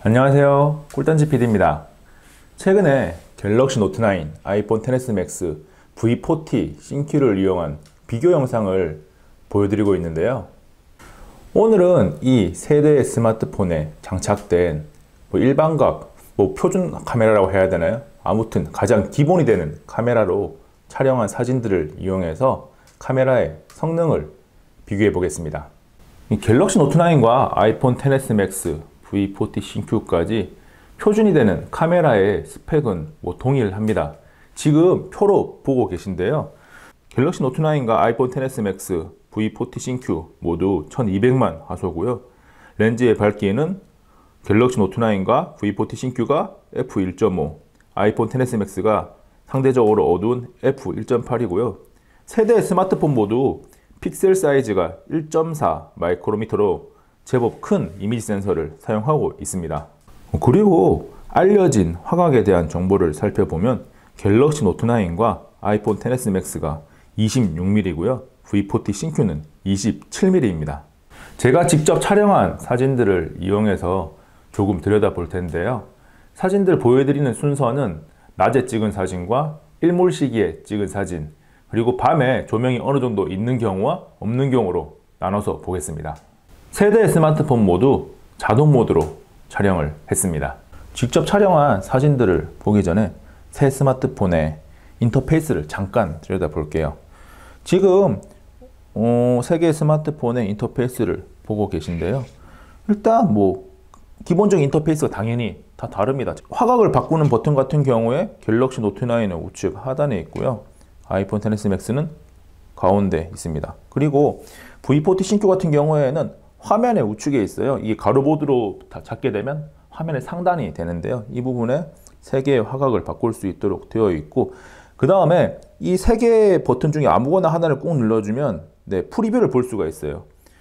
안녕하세요, 꿀단지 PD입니다. 최근에 갤럭시 노트9, 아이폰 XS Max, V40 신규를 이용한 비교 영상을 보여드리고 있는데요. 오늘은 이 세대의 스마트폰에 장착된 일반각, 표준 카메라라고 해야 되나요? 아무튼 가장 기본이 되는 카메라로 촬영한 사진들을 이용해서 카메라의 성능을 비교해 보겠습니다. 이 갤럭시 노트9과 아이폰 XS Max, V40 신규까지 표준이 되는 카메라의 스펙은 동일합니다. 지금 표로 보고 계신데요. 갤럭시 노트9과 아이폰 XS Max, V40 신규 모두 1200만 화소고요. 렌즈의 밝기는 갤럭시 노트9과 V40 신규가 f1.5, 아이폰 XS Max가 상대적으로 어두운 f1.8이고요. 세대 스마트폰 모두 픽셀 사이즈가 1.4 마이크로미터로 제법 큰 이미지 센서를 사용하고 있습니다. 그리고 알려진 화각에 대한 정보를 살펴보면 갤럭시 노트9과 아이폰 XS Max가 26mm고요. V40 신규는 27mm입니다. 제가 직접 촬영한 사진들을 이용해서 조금 들여다볼 텐데요. 사진들 보여드리는 순서는 낮에 찍은 사진과 일몰 시기에 찍은 사진, 그리고 밤에 조명이 어느 정도 있는 경우와 없는 경우로 나눠서 보겠습니다. 세대의 스마트폰 모두 자동 모드로 촬영을 했습니다. 직접 촬영한 사진들을 보기 전에 새 스마트폰의 인터페이스를 잠깐 들여다볼게요. 지금 세 개의 스마트폰의 인터페이스를 보고 계신데요. 일단 기본적인 인터페이스가 당연히 다 다릅니다. 화각을 바꾸는 버튼 같은 경우에 갤럭시 노트9은 우측 하단에 있고요. 아이폰 XS Max는 가운데 있습니다. 그리고 V40 신규 같은 경우에는 화면의 우측에 있어요. 이게 가로보드로 다 잡게 되면 화면의 상단이 되는데요. 이 부분에 세 개의 화각을 바꿀 수 있도록 되어 있고, 그 다음에 이 세 개의 버튼 중에 아무거나 하나를 꼭 눌러주면 프리뷰를 볼 수가 있어요.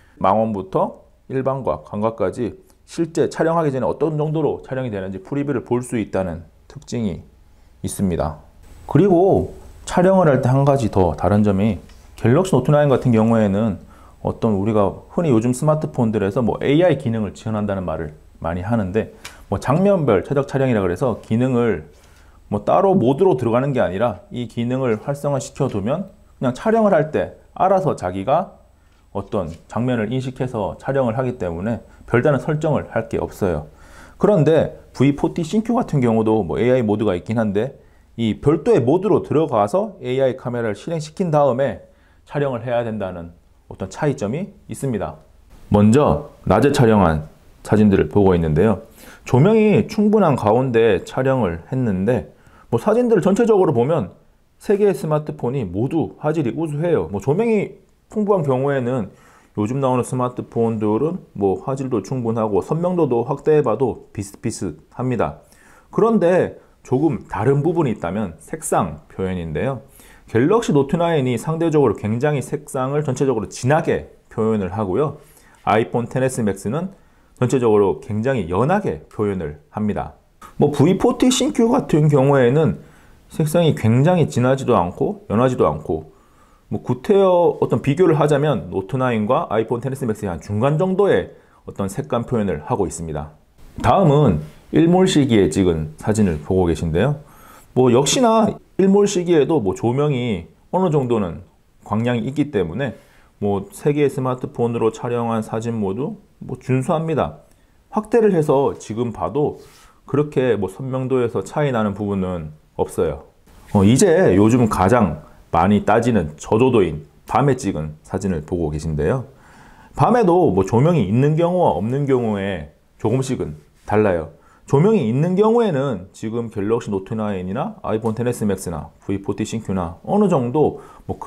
망원부터 일반각, 광각까지 실제 촬영하기 전에 어떤 정도로 촬영이 되는지 프리뷰를 볼 수 있다는 특징이 있습니다. 그리고 촬영을 할 때 한 가지 더 다른 점이 갤럭시 노트9 같은 경우에는 우리가 흔히 요즘 스마트폰들에서 AI 기능을 지원한다는 말을 많이 하는데, 장면별 최적 촬영이라 그래서 기능을 따로 모드로 들어가는 게 아니라 이 기능을 활성화 시켜두면 그냥 촬영을 할 때 알아서 자기가 어떤 장면을 인식해서 촬영을 하기 때문에 별다른 설정을 할 게 없어요. 그런데 V40 신규 같은 경우도 AI 모드가 있긴 한데, 이 별도의 모드로 들어가서 AI 카메라를 실행시킨 다음에 촬영을 해야 된다는 어떤 차이점이 있습니다. 먼저 낮에 촬영한 사진들을 보고 있는데요. 조명이 충분한 가운데 촬영을 했는데 사진들을 전체적으로 보면 세 개의 스마트폰이 모두 화질이 우수해요. 조명이 풍부한 경우에는 요즘 나오는 스마트폰들은 화질도 충분하고 선명도도 확대해봐도 비슷비슷합니다. 그런데 조금 다른 부분이 있다면 색상 표현인데요. 갤럭시 노트9이 상대적으로 굉장히 색상을 전체적으로 진하게 표현을 하고요. 아이폰 XS Max는 전체적으로 굉장히 연하게 표현을 합니다. V40 신규 같은 경우에는 색상이 굉장히 진하지도 않고 연하지도 않고 구태여 어떤 비교를 하자면 노트9과 아이폰 XS Max의 한 중간 정도의 어떤 색감 표현을 하고 있습니다. 다음은 일몰 시기에 찍은 사진을 보고 계신데요. 역시나 일몰 시기에도 조명이 어느 정도는 광량이 있기 때문에 세 개의 스마트폰으로 촬영한 사진 모두 준수합니다. 확대를 해서 지금 봐도 그렇게 선명도에서 차이 나는 부분은 없어요. 이제 요즘 가장 많이 따지는 저조도인 밤에 찍은 사진을 보고 계신데요. 밤에도 조명이 있는 경우와 없는 경우에 조금씩은 달라요. 조명이 있는 경우에는 지금 갤럭시 노트9이나 아이폰 XS Max나 V40 신규나 어느 정도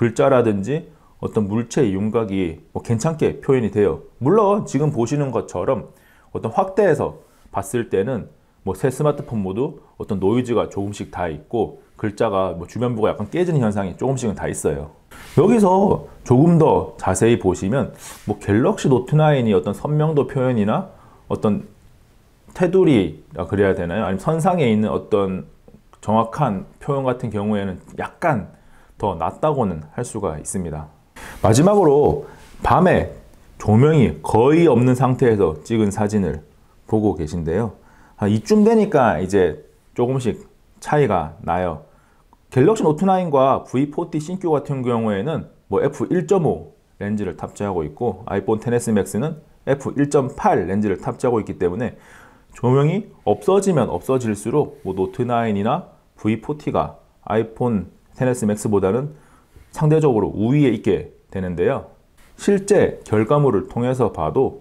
글자라든지 어떤 물체 윤곽이 괜찮게 표현이 돼요. 물론 지금 보시는 것처럼 어떤 확대해서 봤을 때는 새 스마트폰 모두 어떤 노이즈가 조금씩 다 있고 글자가 주변부가 약간 깨지는 현상이 조금씩은 다 있어요. 여기서 조금 더 자세히 보시면 갤럭시 노트9이 어떤 선명도 표현이나 어떤 테두리라 그래야 되나요? 아니면 선상에 있는 어떤 정확한 표현 같은 경우에는 약간 더 낫다고는 할 수가 있습니다. 마지막으로 밤에 조명이 거의 없는 상태에서 찍은 사진을 보고 계신데요. 이쯤 되니까 이제 조금씩 차이가 나요. 갤럭시 노트 9과 V40 신규 같은 경우에는 뭐 f1.5 렌즈를 탑재하고 있고 아이폰 XS Max는 f1.8 렌즈를 탑재하고 있기 때문에 조명이 없어지면 없어질수록 뭐 노트 9이나 V40가 아이폰 XS Max보다는 상대적으로 우위에 있게 되는데요. 실제 결과물을 통해서 봐도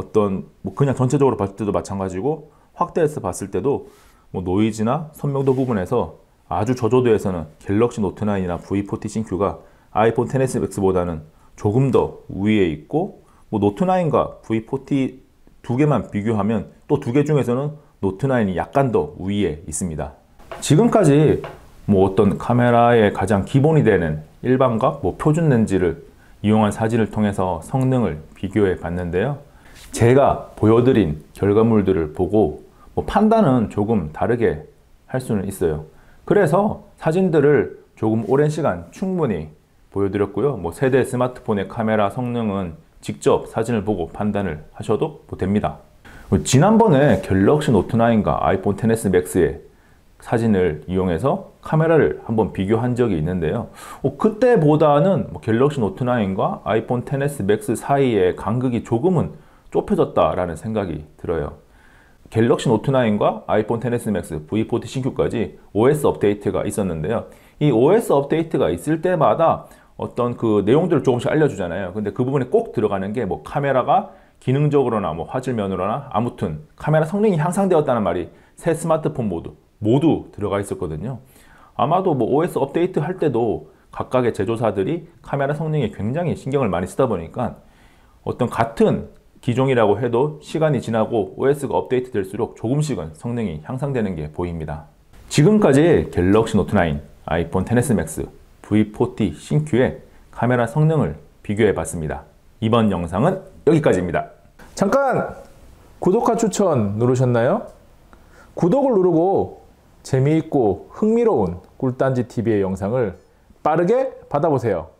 뭐 그냥 전체적으로 봤을 때도 마찬가지고 확대해서 봤을 때도 뭐 노이즈나 선명도 부분에서 아주 저조도에서는 갤럭시 노트 9이나 V40 신규가 아이폰 XS Max보다는 조금 더 우위에 있고 뭐 노트 9과 V40 두 개만 비교하면 또 두 개 중에서는 노트 9이 약간 더 우위에 있습니다. 지금까지 뭐 어떤 카메라의 가장 기본이 되는 일반과 뭐 표준 렌즈를 이용한 사진을 통해서 성능을 비교해 봤는데요. 제가 보여드린 결과물들을 보고 뭐 판단은 조금 다르게 할 수는 있어요. 그래서 사진들을 조금 오랜 시간 충분히 보여드렸고요. 뭐 세대 스마트폰의 카메라 성능은 직접 사진을 보고 판단을 하셔도 됩니다. 지난번에 갤럭시 노트 9과 아이폰 XS Max의 사진을 이용해서 카메라를 한번 비교한 적이 있는데요. 그때보다는 갤럭시 노트 9과 아이폰 XS Max 사이의 간극이 조금은 좁혀졌다라는 생각이 들어요. 갤럭시 노트 9과 아이폰 XS Max, V40 신규까지 OS 업데이트가 있었는데요. 이 OS 업데이트가 있을 때마다 어떤 그 내용들을 조금씩 알려주잖아요. 근데 그 부분에 꼭 들어가는 게 뭐 카메라가 기능적으로나 뭐 화질면으로나 아무튼 카메라 성능이 향상되었다는 말이 새 스마트폰 모두 들어가 있었거든요. 아마도 뭐 OS 업데이트 할 때도 각각의 제조사들이 카메라 성능에 굉장히 신경을 많이 쓰다 보니까 어떤 같은 기종이라고 해도 시간이 지나고 OS가 업데이트 될수록 조금씩은 성능이 향상되는 게 보입니다. 지금까지 갤럭시 노트 9, 아이폰 XS Max, V40 신규의 카메라 성능을 비교해 봤습니다. 이번 영상은 여기까지입니다. 잠깐! 구독과 추천 누르셨나요? 구독을 누르고 재미있고 흥미로운 꿀단지 TV의 영상을 빠르게 받아보세요.